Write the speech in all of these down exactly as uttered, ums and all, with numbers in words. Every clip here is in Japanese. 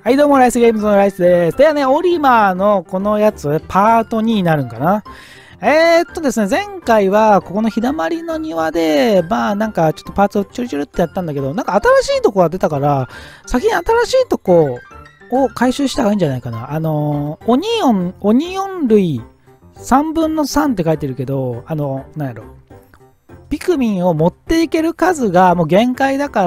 はい、どうも、ライスゲームズのライスです。ではね、オリマーのこのやつ、パートにになるんかな。えー、っとですね、前回は、ここの日だまりの庭で、まあ、なんか、ちょっとパーツをちょりちょりってやったんだけど、なんか新しいとこが出たから、先に新しいとこを回収した方がいいんじゃないかな。あのー、オニオン、オニオン類さんぶんのさんって書いてるけど、あの、なんやろ。ピクミンを持っていける数がもう限界だから、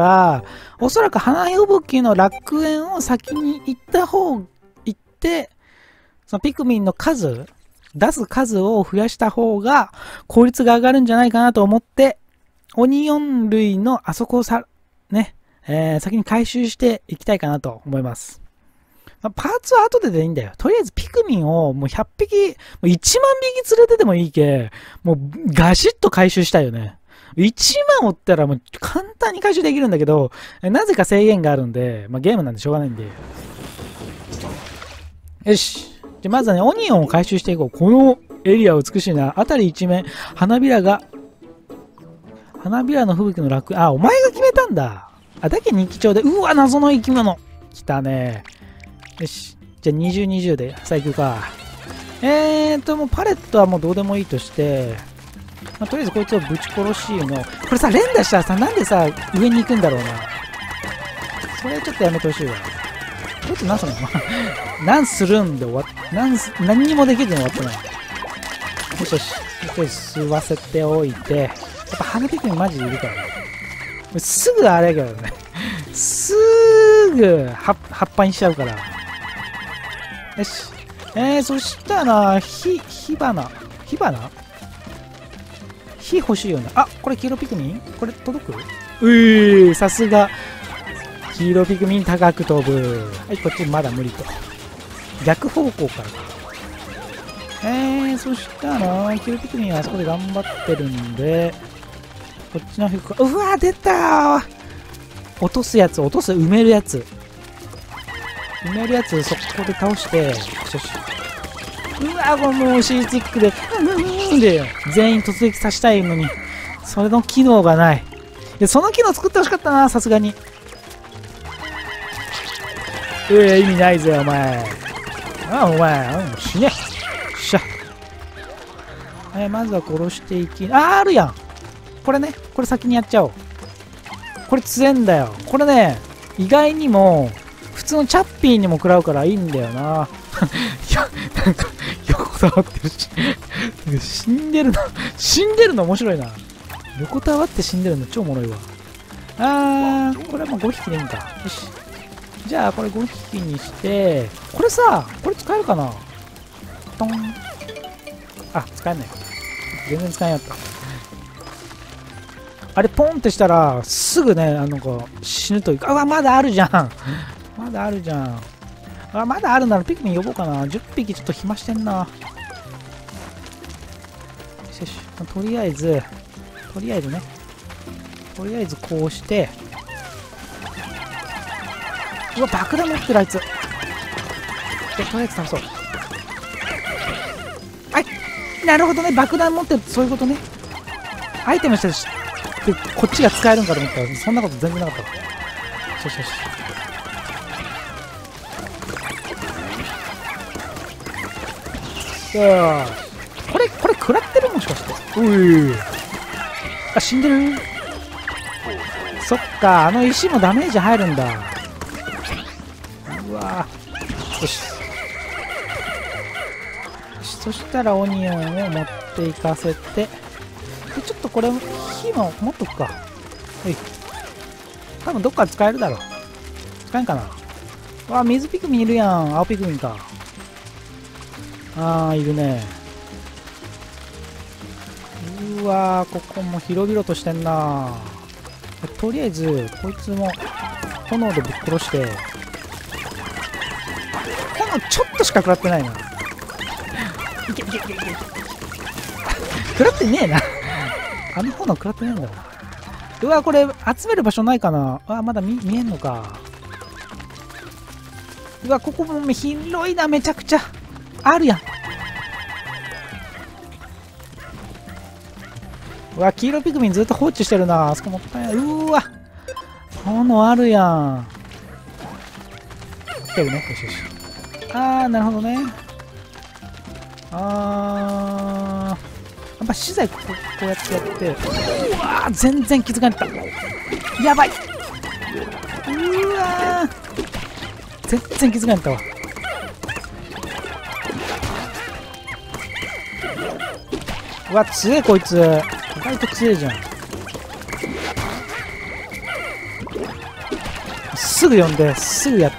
おそらく花吹雪の楽園を先に行った方、行って、そのピクミンの数、出す数を増やした方が効率が上がるんじゃないかなと思って、オニオン類のあそこをさ、ね、えー、先に回収していきたいかなと思います。パーツは後ででいいんだよ。とりあえずピクミンをもうひゃっぴき、もういちまんびき連れててもいいけ、もうガシッと回収したいよね。いちまんおったらもう簡単に回収できるんだけど、なぜか制限があるんで、まあ、ゲームなんでしょうがないんで。よし。じゃまずはね、オニオンを回収していこう。このエリア美しいな。あたり一面、花びらが、花びらの吹雪の楽、あ、お前が決めたんだ。あ、だけ人気帳で、うわ、謎の生き物。来たね。よし。じゃあにじゅう、にじゅうでさあ行くか。えーと、もうパレットはもうどうでもいいとして、まあ、とりあえずこいつをぶち殺しの。これさ、連打したらさ、なんでさ、上に行くんだろうな。それちょっとやめてほしいわ。こいつ何するの何するんで終わっ、何す、何にもできずに終わってない。よしよし。これ吸わせておいて。やっぱ花ピクミンマジでいるからね。すぐあれやけどね。すぐ葉っぱにしちゃうから。よし。えー、そしたら、ひ、火花。火花火欲しいよね。あ、これ黄色ピクミンこれ届く？うー、さすが。黄色ピクミン高く飛ぶ。はい、こっちまだ無理と。逆方向からか。えー、そしたら、黄色ピクミンはあそこで頑張ってるんで、こっちの服か。うわー、出たー。落とすやつ、落とす、埋めるやつ。埋めるやつ、そこで倒して、よしよし。うわー、これもう シーティックで、うんで、全員突撃させたいのに、それの機能がない。いや、その機能作ってほしかったな、さすがに。ええ、意味ないぜ、お前。あ、お前、うん、死ね。しゃ。えー、まずは殺していき、あー、あるやん。これね、これ先にやっちゃおう。これ強えんだよ。これね、意外にも、普通のチャッピーにも食らうからいいんだよな。いや、なんか、横たわってるし。死んでるの、死んでるの面白いな。横たわって死んでるの超おもろいわ。あー、これはもうごひきでいいんか。よし。じゃあ、これごひきにして、これさ、これ使えるかな？トン。あ、使えない。全然使えなかった。あれ、ポンってしたら、すぐね、あの、こう、死ぬというか、うわ、まだあるじゃん。まだあるじゃん。あ、まだあるならピクミン呼ぼうかな。じゅっぴきちょっと暇してんな。よしよし。とりあえず、とりあえずね。とりあえずこうして。うわ、爆弾持ってるあいつ。で、とりあえず倒そう。はい。なるほどね。爆弾持ってる。そういうことね。アイテムしてるし。で、こっちが使えるんかと思ったら、そんなこと全然なかった。よしよしよし。よし。これ、これ食らってるもしかして。うい。あ、死んでる。そっか、あの石もダメージ入るんだ。うわよし。よし、そしたらオニオンを持っていかせて、で、ちょっとこれ、火も持っとくか。はい。多分どっか使えるだろう。使えんかな。うわ、水ピクミンいるやん。青ピクミンか。あー、いるね。うわー、ここも広々としてんな。とりあえず、こいつも炎でぶっ殺して。炎ちょっとしか食らってないな。いけいけいけいけ。食らってねえな。あの炎食らってねえんだろ。うわ、これ集める場所ないかな。あ、まだ 見, 見えんのか。うわ、ここも広いな、めちゃくちゃ。あるやん。うわ、黄色ピクミンずっと放置してるな。あそこもったいない。うわ、炎あるやん。 来てるね。よしよし。あー、なるほどね。あー。やっぱ資材こう、こうやってやって。うわー、全然気づかなかった。やばい。うわー。全然気づかなかったわ。うわ、強えこいつ。意外と強えじゃん。すぐ呼んで、すぐやって。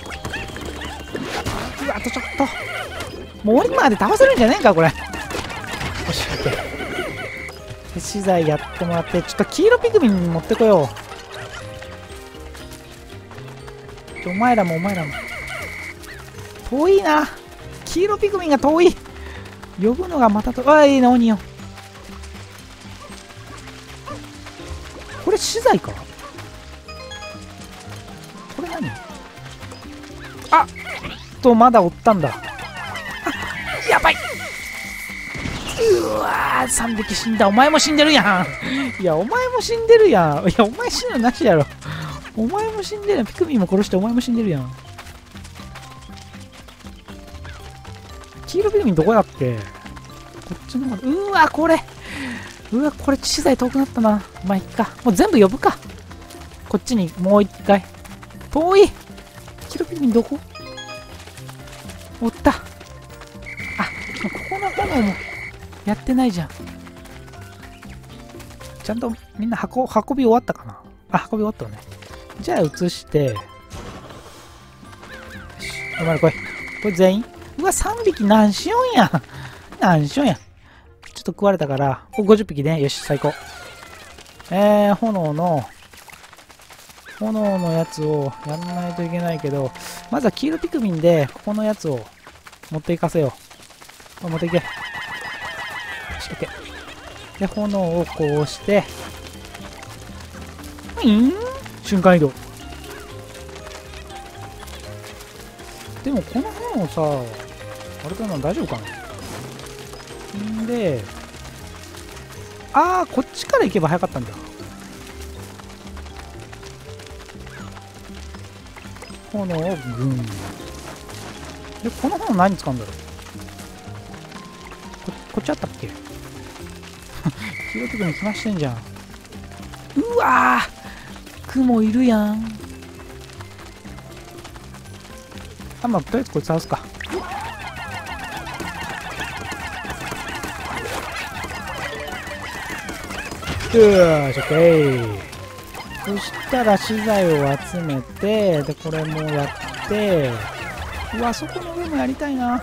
うわ、あとちょっと。もう終わりまで倒せるんじゃねえか、これ。よし、オッケー。で、資材やってもらって、ちょっと黄色ピクミン持ってこよう。お前らもお前らも。遠いな。黄色ピクミンが遠い。呼ぶのがまたと、あ、いいな、鬼よ。これ資材か？これ何？あっと、まだおったんだ。あ、やばい。うわー、さんびき死んだ。お前も死んでるやん。いや、お前も死んでるやん。いや、お前死ぬのなしやろ。お前も死んでるやん。ピクミンも殺してお前も死んでるやん。黄色ピクミンどこだっけ？こっちの方で。うわ、これ。うわ、これ資材遠くなったな。まあ、いっか。もう全部呼ぶか。こっちにもう一回。遠い。黄色ピクミンどこ？おった。あ、ここの炎もやってないじゃん。ちゃんとみんな運、運び終わったかな。あ、運び終わったね。じゃあ移して。よし。お前ら来い。これ全員？うわ、さんびき何しよんやん。何しよんやん。ちょっと食われたから、お、ごじゅっぴきね。よし、最高。えー、炎の、炎のやつをやらないといけないけど、まずは黄色ピクミンで、ここのやつを持っていかせよう。持っていけ。よし、オッケー。で、炎をこうして、ウィーン瞬間移動。でも、この炎さ、あれかな、大丈夫かな。んで、あー、こっちから行けば早かったんだ。炎をグン。で、この炎何使うんだろう。こ、こっちあったっけ。黄色ピクミン来ましてんじゃん。うわー、雲いるやん。あ、まあ、とりあえずこいつ倒すか。よーし、オッケー。そしたら資材を集めて、で、これもやって、うわ、そこの上もやりたいな。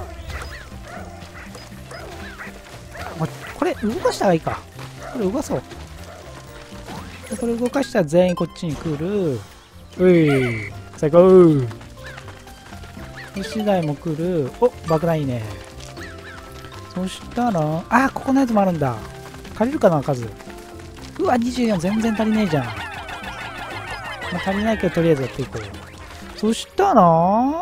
これ、動かした方がいいか。これ動かそう。で、これ動かしたら全員こっちに来る。うい、最高。で、資材も来る。お、爆弾いいね。そしたら、あ、ここのやつもあるんだ。借りるかな、数。うわ、にじゅうよん全然足りねえじゃん。まあ、足りないけどとりあえずやっていこう。そしたら、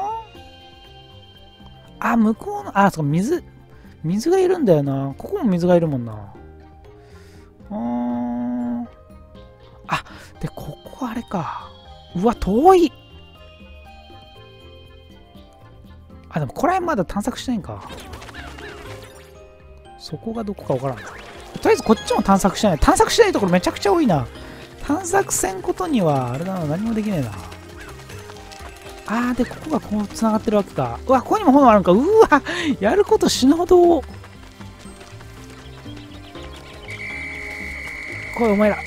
あ、向こうの、あ、そうか、水、水がいるんだよな。ここも水がいるもんな。うーん。あ、で、ここあれか。うわ、遠い。あ、でもこれまだ探索してないんか。そこがどこかわからん。とりあえずこっちも探索してない。探索してないところめちゃくちゃ多いな。探索せんことには、あれだな、何もできねえな。あー、で、ここがこう繋がってるわけか。うわ、ここにも炎あるんか。うわ、やること死ぬほど。これ、お前ら。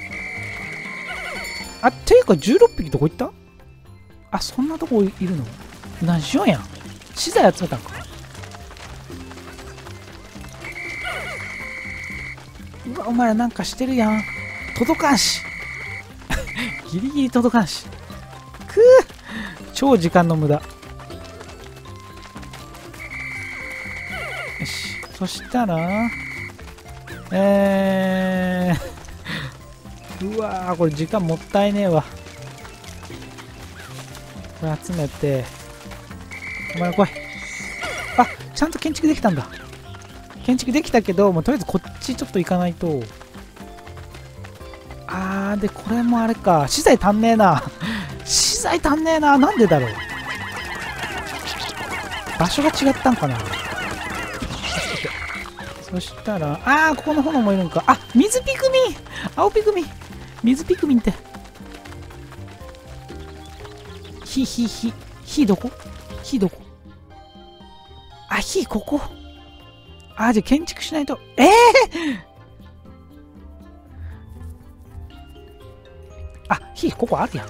あ、ていうかじゅうろっぴきどこ行った？あ、そんなとこいるの？何しようやん。資材集めたんか。うわ、お前らなんかしてるやん。届かんし。ギリギリ届かんし。くぅ、超時間の無駄。よし。そしたら、えー、うわー、これ時間もったいねえわ。これ集めて、お前ら来い。あ、ちゃんと建築できたんだ。建築できたけど、もうとりあえずこっちちょっと行かないと。あー、で、これもあれか。資材足んねえな。資材足んねえな。なんでだろう。 場所が違ったんかな。そしたら、あー、ここの炎もいるんか。あ、水ピクミン、青ピクミン、水ピクミンって。火、火、火、火どこ？火どこ？あ、火ここ。あー、じゃあ建築しないと。ええー、あ、火ここあるやん。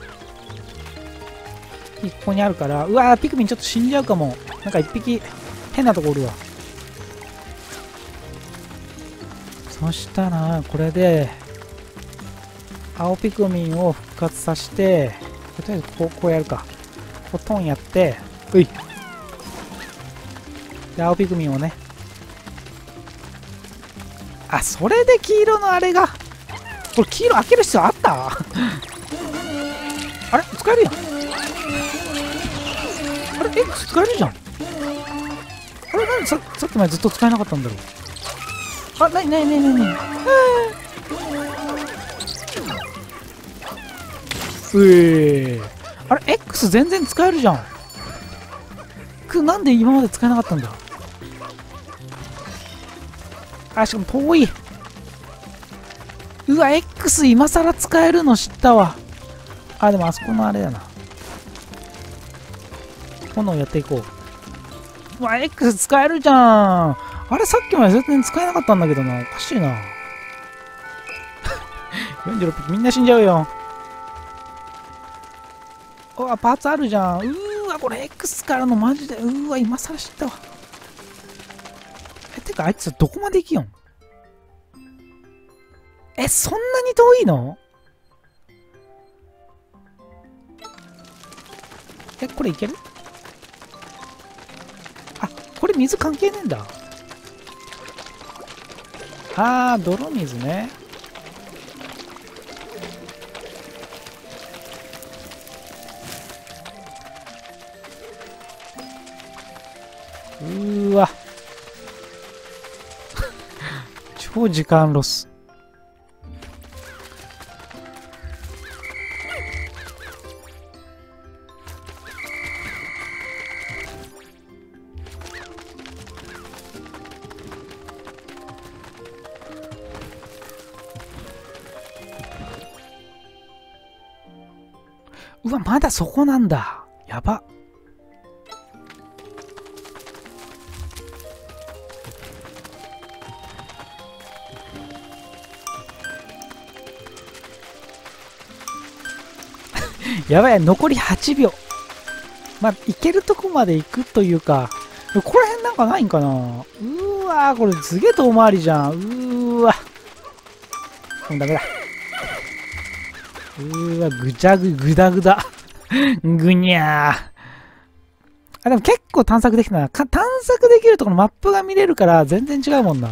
火ここにあるから、うわー、ピクミンちょっと死んじゃうかも。なんか一匹変なとこおるわ。そしたらこれで青ピクミンを復活させて、とりあえずこう、こうやるか。こうトンやって、ういで青ピクミンをね、あ、それで黄色のあれが、これ黄色開ける必要あったあれ使えるやん。あれ X 使えるじゃん。あれ何ささっきまでずっと使えなかったんだろう。あ、なになになになにうえー、あれ X 全然使えるじゃん。く、なんで今まで使えなかったんだ。あ、しかも遠い。うわ X 今さら使えるの知ったわ。あ、でもあそこのあれだな、炎やっていこう。うわ X 使えるじゃん。あれさっきまで全然使えなかったんだけどな。おかしいな。よんじゅうろっぴきみんな死んじゃうよ。うわパーツあるじゃん。うーわこれ X からのマジで、うーわ今更知ったわ。え、てかあいつどこまで行きよん。え、そんなに遠いの？え、これいける？あ、これ水関係ねえんだ。あー、泥水ね。うーわ超時間ロス。うわまだそこなんだ。やば。やばい、残りはちびょう。まあ、行けるとこまで行くというか、ここら辺なんかないんかな。うーわー、これすげえ遠回りじゃん。うーわ。もうダメだ。うーわ、ぐちゃぐ、ぐだぐだ。ぐにゃー。あ、でも結構探索できたな。か探索できるところのマップが見れるから全然違うもんな。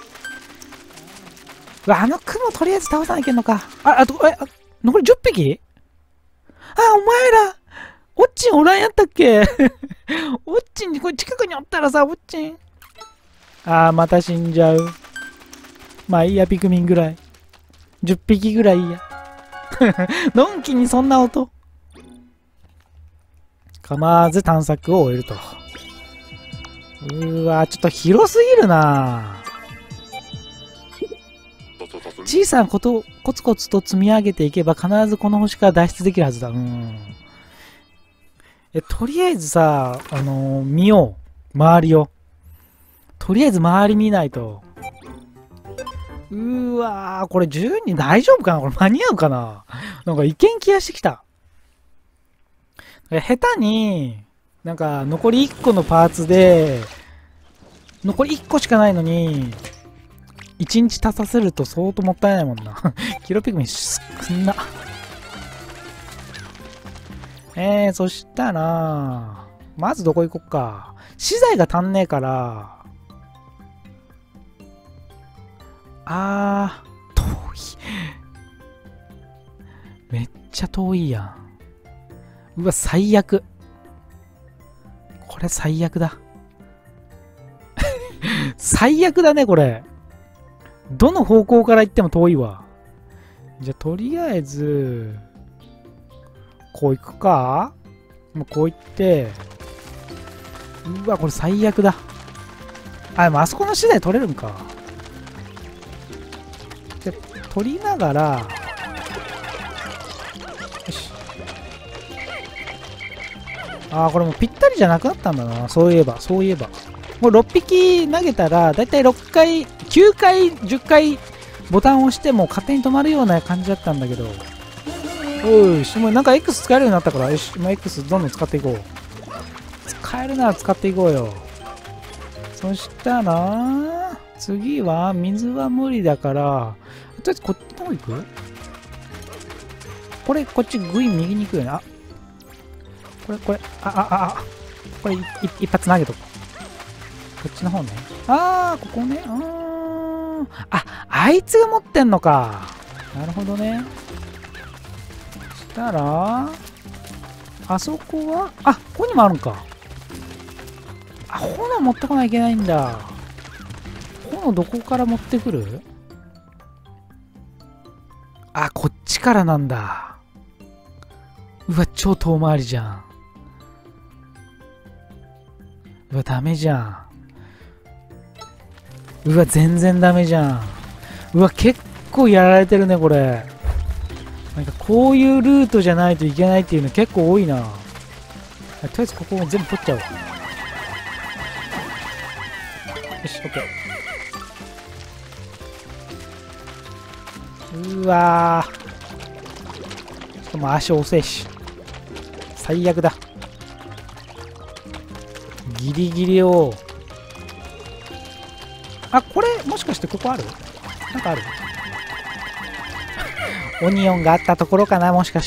うわ、あの雲とりあえず倒さなきゃいけんのか。あ、あと、え、あ残りじゅっぴき？あ、お前ら、オッチンおらんやったっけオッチンにこれ近くにおったらさ、オッチン。あー、また死んじゃう。まあいいや、ピクミンぐらい。じゅっぴきぐらいいいや。のんきにそんな音。構わず探索を終えると。うーわ、ちょっと広すぎるな。小さなことをコツコツと積み上げていけば必ずこの星から脱出できるはずだ。うん。え、とりあえずさ、あのー、見よう。周りを。とりあえず周り見ないと。うーわー、これじゅうにん大丈夫かな？これ間に合うかな？なんかいけん気がしてきた。下手に、なんか残りいっこのパーツで、残りいっこしかないのに、いちにち足させると相当もったいないもんな。キロピクミン少な。えー、そしたら、まずどこ行こっか。資材が足んねえから、あー、遠い。めっちゃ遠いやん。うわ、最悪。これ最悪だ。最悪だね、これ。どの方向から行っても遠いわ。じゃあ、とりあえず、こう行くか？もうこう行って、 うわ、これ最悪だ。あ、でもあそこの資材取れるんか。で、取りながら、よし。ああ、これもうぴったりじゃなくなったんだな。そういえば、そういえば。もうろっぴき投げたら、だいたいろっかい、きゅうかい、じゅっかいボタンを押しても勝手に止まるような感じだったんだけど。おい、もうなんか X 使えるようになったから、よし、もう X どんどん使っていこう。使えるなら使っていこうよ。そしたら、次は、水は無理だから、とりあえずこっちの方行く？これ、こっちグイン右に行くよね。あ、これ、これ、あ、あ、あ、あ、これ、一発投げとこう。こっちの方ね。あー、ここね。あー。あ、あいつが持ってんのか。なるほどね。そしたら、あそこは、あ、ここにもあるんか。あ、炎持ってこないといけないんだ。炎どこから持ってくる？あ、こっちからなんだ。うわ、超遠回りじゃん。うわ、ダメじゃん。うわ、全然ダメじゃん。うわ、結構やられてるね、これ。なんかこういうルートじゃないといけないっていうの結構多いな。とりあえずここも全部取っちゃおう。よし、オッケー。うわー。しかも足遅いし。最悪だ。ギリギリを。あ、これ、もしかしてここある？なんかある？オニオンがあったところかな、もしかして。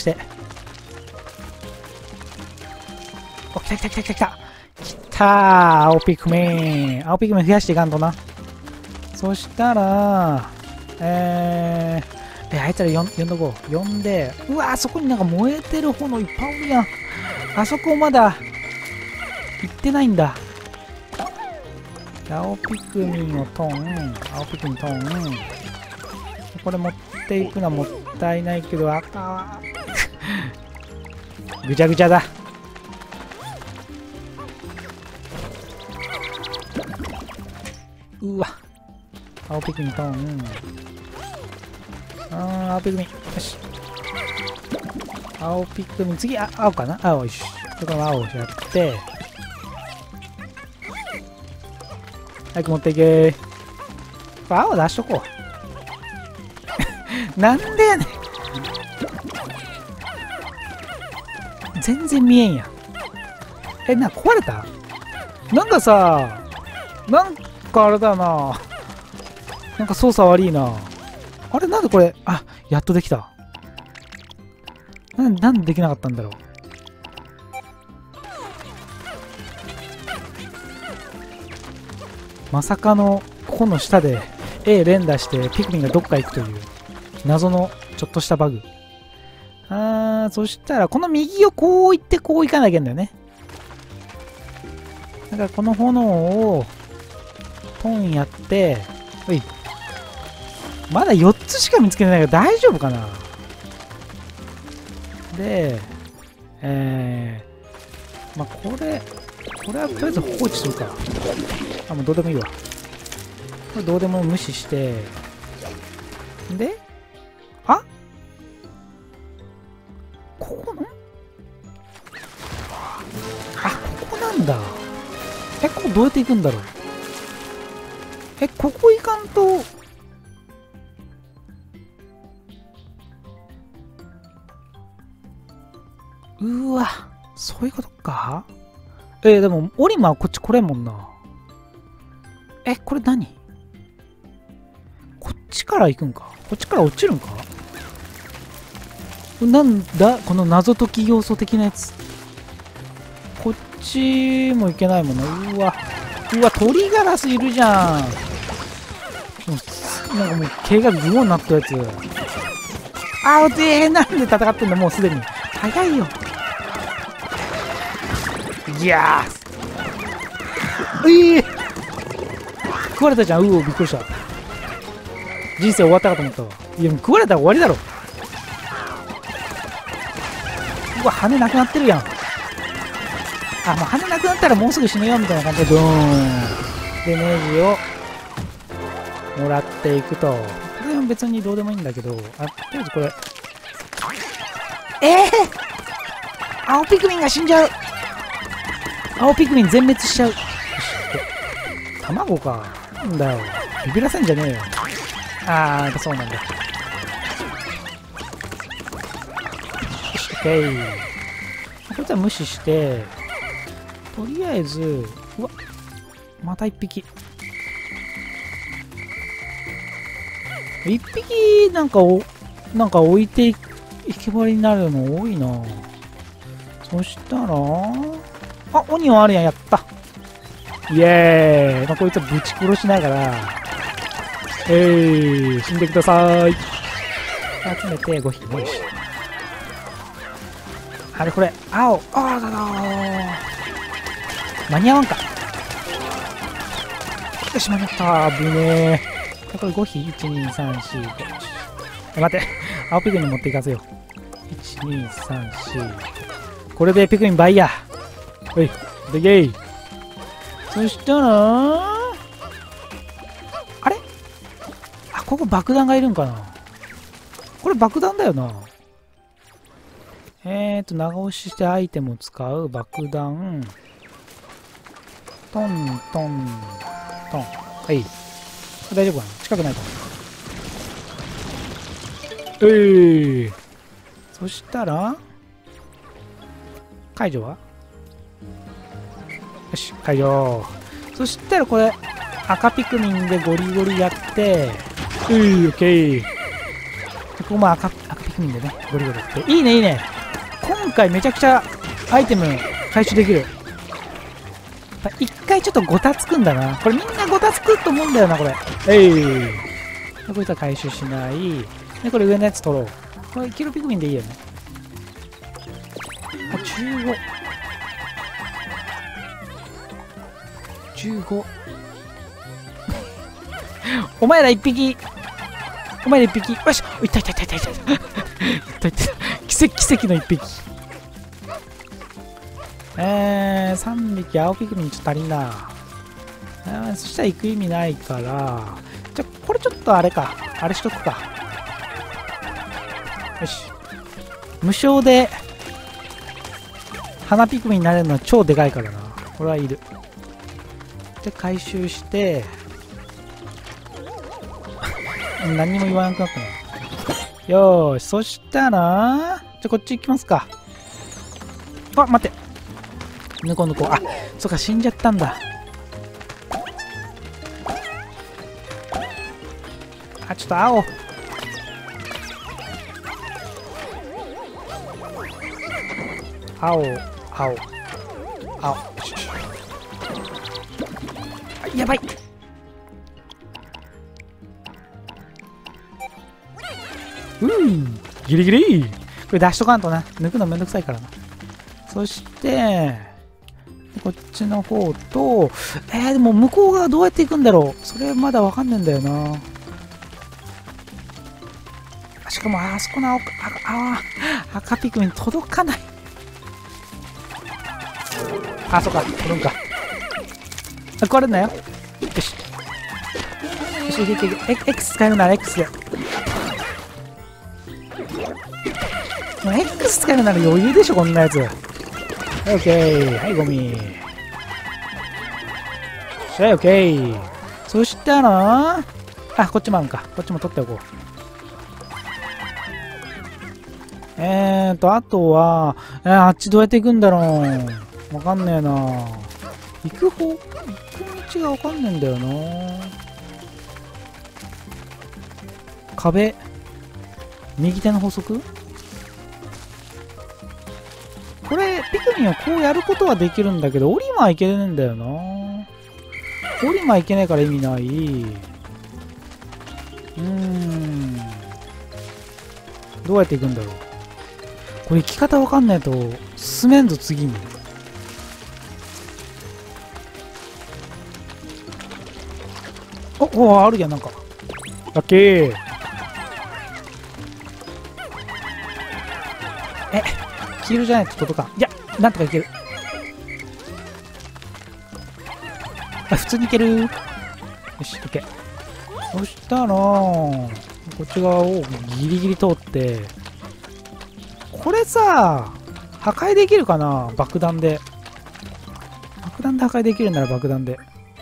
お、来た来た来た来た来た。来たー、青ピクミン。青ピクミン増やしていかんとな。そしたら、えー、え、あいつら呼ん、呼んどこう。呼んで、うわー、そこになんか燃えてる炎いっぱいおるやん。あそこまだ、行ってないんだ。青ピクミンをトン、青ピクミントン。これ持っていくのはもったいないけど、赤ぐちゃぐちゃだ。うわ、青ピクミントン。あー、青ピクミン。よし。青ピクミン、次、あ、青かな？青、よし。これ青をやって、早く持っていけー。青出しとこう。なんでやねん。全然見えんやん。え、な、壊れた？なんかさ、なんかあれだな。なんか操作悪いな。あれ、なんでこれ、あ、やっとできた。なんで、なんでできなかったんだろう。まさかのここの下で A 連打してピクミンがどっか行くという謎のちょっとしたバグ。あー、そしたらこの右をこう行ってこう行かなきゃいけないんだよね。だからこの炎をトンやって、ほい。まだよっつしか見つけてないから大丈夫かな。で、えー、まあこれ、これはとりあえず放置するか。あ、もうどうでもいいわ。これどうでも無視して。で、あ、ここのあ、ここなんだ。え、ここどうやって行くんだろう。え、ここ行かんと。うわ、そういうことか。えー、でも、オリマはこっち来れんもんな。え、これ何？こっちから行くんか？こっちから落ちるんか？なんだこの謎解き要素的なやつ。こっちも行けないもんな。うわ。うわ、鳥ガラスいるじゃん。もうなんかもう毛がグオになったやつ。あー、でー、なんで戦ってんだもうすでに。早いよ。いやー。ええー、食われたじゃん。うお、びっくりした。人生終わったかと思ったわ。いや、もう食われたら終わりだろ。うわ、羽なくなってるやん。 あ、もう羽なくなったらもうすぐ死ぬよみたいな感じでドーンでネジをもらっていくと。これは別にどうでもいいんだけど、あ、とりあえずこれええー、青ピクミンが死んじゃう。青ピクミン全滅しちゃう。よし、卵か。なんだよ、ビビらせんじゃねえよ。あー、そうなんだ。よし、オッケー。こいつは無視して、とりあえず、うわ、また一匹。一匹なんかお、なんか置いていけばりになるの多いな。そしたら、あ、オニオンあるやん、やった。イエーイ。まあ、こいつはぶち殺しながら、えー、死んでください。集めてごひき。よし。あれこれ、青。あーだだー。間に合わんか。よし、間に合った。危ねえ。これごひき。いち、に、さん、よん、ご。待って。青ピクミン持っていかせよう。いち、に、さん、よん。これでピクミン倍や。おい、でけい。そしたら、あれあ、ここ爆弾がいるんかな。これ爆弾だよな。えーと、長押ししてアイテムを使う爆弾。トントントン。はい。大丈夫かな、近くないかな。えー。そしたら、解除はよし、解除。そしたらこれ、赤ピクミンでゴリゴリやって、うー、オッケー。ここも赤、赤ピクミンでね、ゴリゴリやって。いいね、いいね。今回めちゃくちゃアイテム回収できる。一回ちょっとゴタつくんだな。これみんなゴタつくと思うんだよな、これ。えい。でこいつは回収しない。で、これ上のやつ取ろう。これ、キロピクミンでいいよね。あ、じゅうご。じゅうご。お前ら一匹。お前ら一匹。よし。いったいったいったいったいった。いったいった。奇跡、奇跡の一匹。えー、さんびき青ピクミンちょっと足りんな。えー、そしたら行く意味ないから。じゃ、これちょっとあれか。あれしとくか。よし。無償で、花ピクミンになれるのは超でかいからな。これはいる。で、回収して、何にも言わなくなったな。よーし、そしたら、じゃ、こっち行きますか。あ、待って。ぬこぬこ。あ、そっか、死んじゃったんだ。あ、ちょっと青。青、青、青。やばい。うー、ギリギリ。これ出しとかんとな。抜くのめんどくさいからな。そして、こっちの方と、えー、でも向こう側どうやって行くんだろう。それまだわかんないんだよな。しかも、あそこの青、あ、あ、赤ピクミン届かない。あ、そっか、取るんか。あ、これだよ。よし。よし、いけいけいけ。X 使えるなら X で。もう X 使えるなら余裕でしょ、こんなやつ。オッケー。はい、ゴミ。はい、オッケー。そしたら、あ、こっちもあるんか。こっちも取っておこう。えーと、あとは、えー、あっちどうやって行くんだろう。わかんねえな。行く方、行く道がわかんねえんだよな。壁。右手の法則？これ、ピクミンはこうやることはできるんだけど、オリマはいけねえんだよな。オリマいけないから意味ない。うーん。どうやって行くんだろう。これ行き方わかんないと進めんぞ、次に。お、お、あるやん、なんか。ラッキー。え、黄色じゃないと届かん。いや、なんとかいける。 あ、普通にいける。よし、オッケー。そしたら、こっち側をギリギリ通って、これさ、破壊できるかな、爆弾で。爆弾で破壊できるなら爆弾で。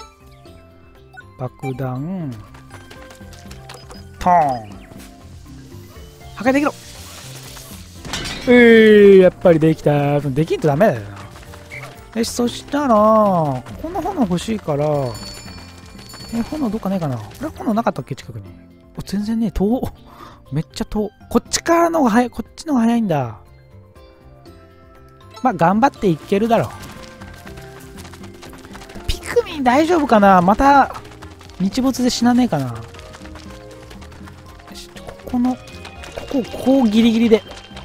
爆弾、トーン。破壊できろ。えー、やっぱりできた。できんとダメだよな。よし、そしたら、この炎欲しいから、え、炎どっかねえかな。あれ、炎なかったっけ近くに。お、全然ね、遠。めっちゃ遠。こっちからの方が早い。こっちの方が早いんだ。まあ、頑張っていけるだろう。ピクミン大丈夫かな。また、日没で死なねえかな。よし、ここの、ここ、ここをギリギリで。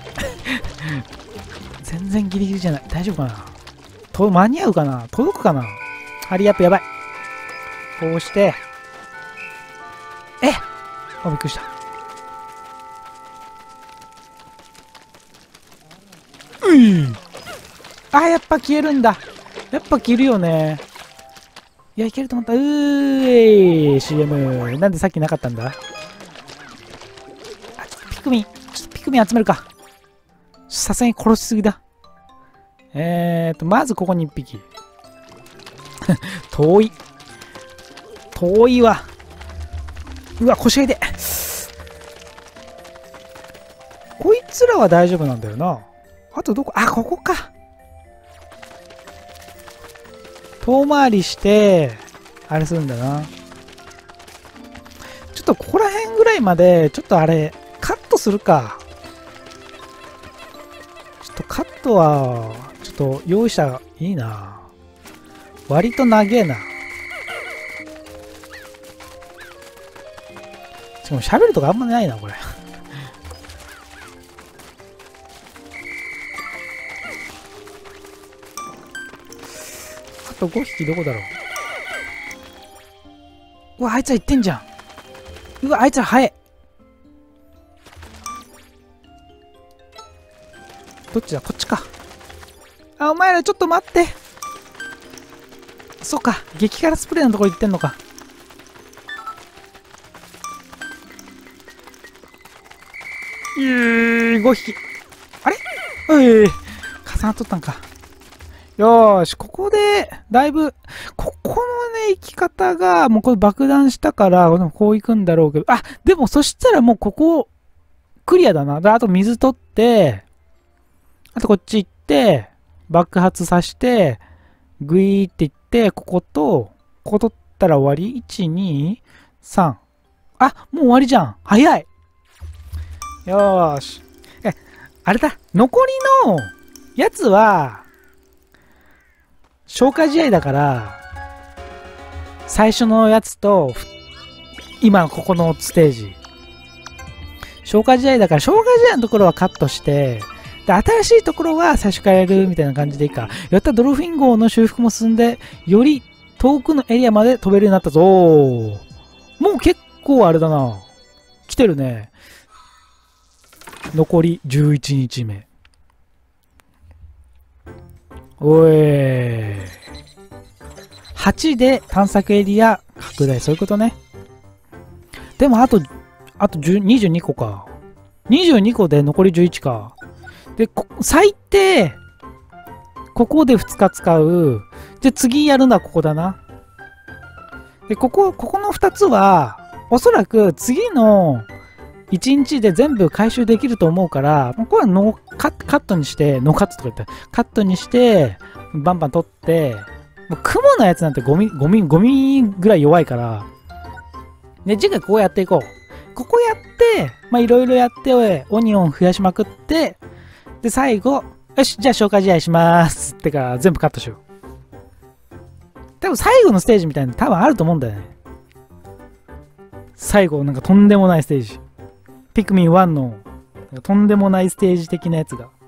全然ギリギリじゃない。大丈夫かな。と、間に合うかな。届くかな。ハリーアップやばい。こうして、えっ、あ、びっくりした。うい、あ、やっぱ消えるんだ。やっぱ消えるよね。いや、いけると思った。うーい、シーエム。なんでさっきなかったんだ。あ、ちょっとピクミン、ちょっとピクミン集めるか。さすがに殺しすぎだ。えーと、まずここにいっぴき。遠い。遠いわ。うわ、腰が痛い。こいつらは大丈夫なんだよな。あとどこ、あ、ここか。遠回りして、あれするんだな。ちょっとここら辺ぐらいまで、ちょっとあれ、カットするか。ちょっとカットは、ちょっと用意したらいいな。割と長えな。しかも喋るとかあんまないな、これ。あとごひきどこだろう。うわ、あいつら行ってんじゃん。うわ、あいつら早い。どっちだ、こっちか。あ、お前らちょっと待って。そうか、激辛スプレーのところ行ってんのか。うー、ごひき。あれ、うい、重なっとったんか。よーし、ここで、だいぶ、ここのね、行き方が、もうこれ爆弾したから、こう行くんだろうけど、あ、でもそしたらもうここ、クリアだな。あと水取って、あとこっち行って、爆発させて、グイーって行って、ここと、ここ取ったら終わり ?いち、に、さん。あ、もう終わりじゃん。早い。よーし。え、あれだ。残りのやつは、消化試合だから、最初のやつと、今ここのステージ。消化試合だから、消化試合のところはカットして、で、新しいところは最初からやるみたいな感じでいいか。やったドルフィン号の修復も進んで、より遠くのエリアまで飛べるようになったぞ。もう結構あれだな。来てるね。残りじゅういちにちめ。おい。はちで探索エリア拡大。そういうことね。でもあと、あとにじゅうにこか。にじゅうにこで残りじゅういちか。で、最低、ここでふつか使う。じゃ、次やるのはここだな。で、ここ、ここのふたつは、おそらく次のいちにちで全部回収できると思うから、これはノーカカットにして、ノーカットとか言ったら、カットにして、バンバン取って、もう雲のやつなんてゴミ、ゴミ、ゴミぐらい弱いから、で、次回こうやっていこう。ここやって、まあ、いろいろやって、オニオン増やしまくって、で、最後、よし、じゃあ消化試合しますってから全部カットしよう。多分最後のステージみたいなの多分あると思うんだよね。最後、なんかとんでもないステージ。ピクミンワンのとんでもないステージ的なやつが。